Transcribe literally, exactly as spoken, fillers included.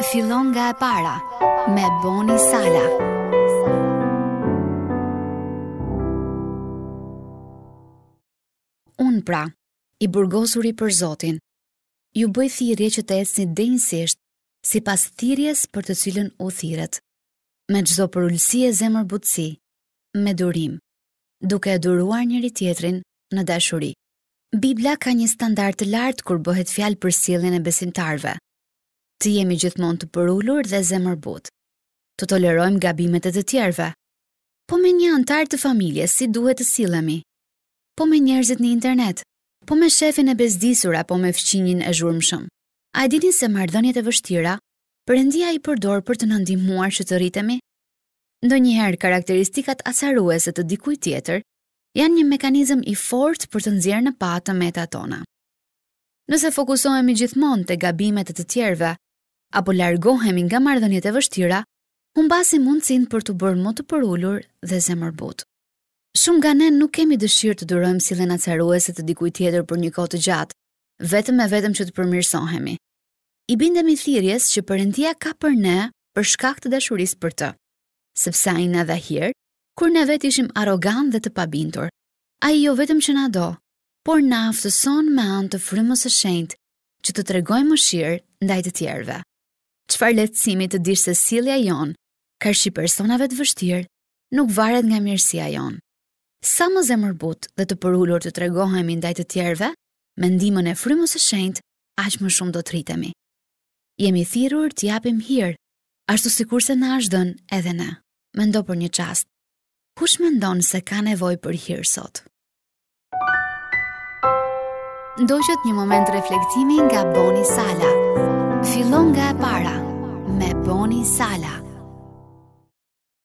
Fillon nga e para me Bonnie Sala. Unë pra, i burgosuri për Zotin, ju bëj thirrje që të ecni denjësisht sipas thirrjes për të cilën u thirret, me çdo përulësi e zemërbutësi, me durim, duke e duruar njëri tjetrin në dashuri. Bibla ka një standard të lartë kur bëhet fjalë për sjelljen e besimtarëve. Të jemi gjithmonë të përulur dhe zemërbut. Të tolerojmë gabimet e të tjerëve. Po me një antar të familjes si duhet të sillemi? Po me njerëzit në internet? Po me shefin e bezdisur apo me fqinjin e zhurmshëm? A e dini se marrëdhëniet e vështira Perëndia i përdor për të na ndihmuar që të rritemi? Ndonjëherë karakteristikat acaruese të dikujt tjetër janë një mekanizëm i fortë për të nxjerrë në pa të metat tona. Nëse fokusohemi gjithmonë te gabimet e të tjerëve, apo largohemi nga marrëdhëniet e vështira, humbasim mundësinë për të bërë më të përulur dhe zemërbut. Shumë nga ne nuk kemi dëshirë të durojmë sjelljen acaruese të dikujt tjetër për një kohë të gjatë, vetëm e vetëm që të përmirësohemi. I bindemi thirrjes që Perëndia ka për ne për shkak të dashurisë për të, sepse ai na dha hir kur ne vetë ishim arrogant dhe të pabindur. Ai jo vetëm që na do, por na aftëson me anë të frymës së shenjtë që të tregojmë mëshirë ndaj të tjerëve. Çfarë lehtësimi të dish se sjellja jon, karshi personave të vështirë, nuk varet nga mirësia jon. Sa më zemërbut dhe të përulur të tregohemi ndaj të tjerëve, me ndihmën e frymës së shenjtë, aq më shumë do të rritemi. Jemi thirrur të japim hir, ashtu sikurse na është dhënë edhe ne. Mendo për një çast. Kush mendon se ka nevojë për hir sot? Ndoqët një moment reflektimi nga Bonnie Sala. Fillon nga e para me Bonnie Sala.